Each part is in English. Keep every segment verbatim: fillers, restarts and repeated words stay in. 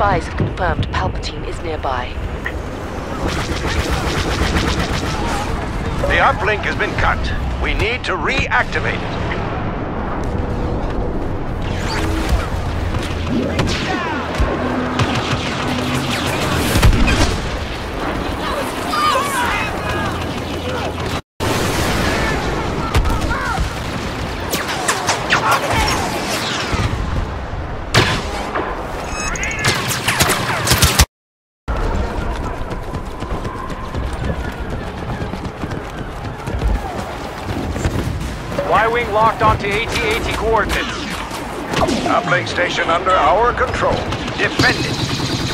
spies have confirmed Palpatine is nearby. The uplink has been cut. We need to reactivate it. Y-wing locked onto A T A T coordinates. Uplink station under our control. Defend it.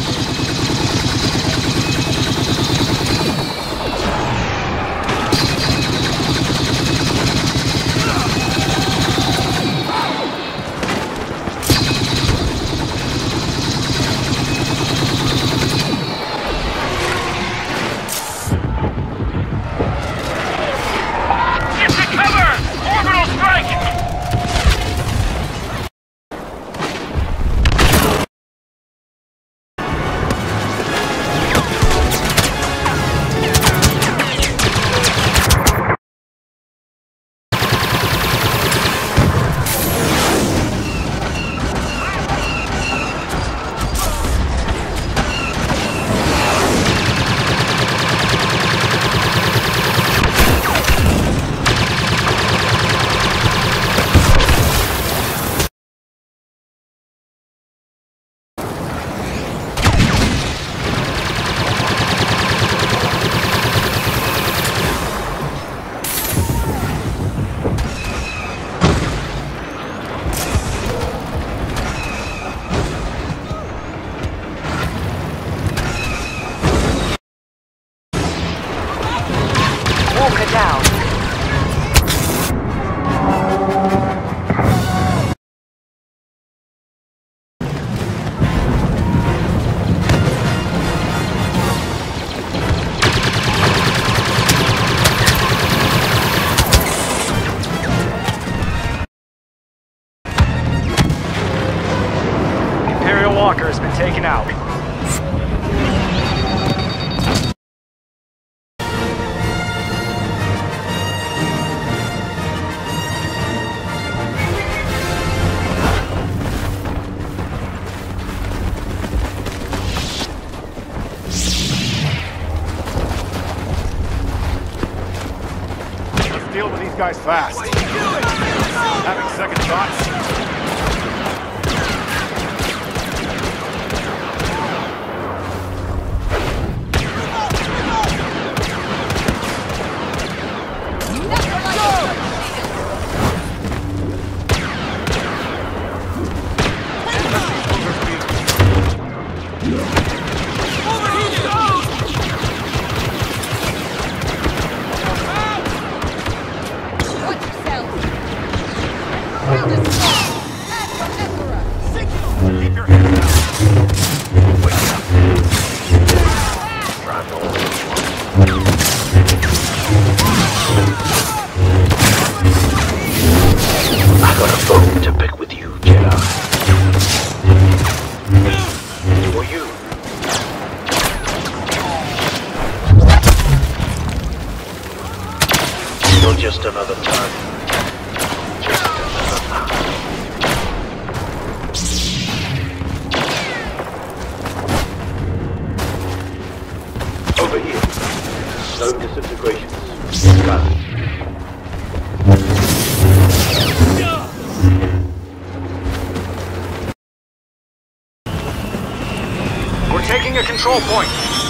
Down. Imperial Walker has been taken out. Deal with these guys fast. Having second thoughts. Just another time. Just another time. Over here. No disintegrations. Got it. We're taking a control point.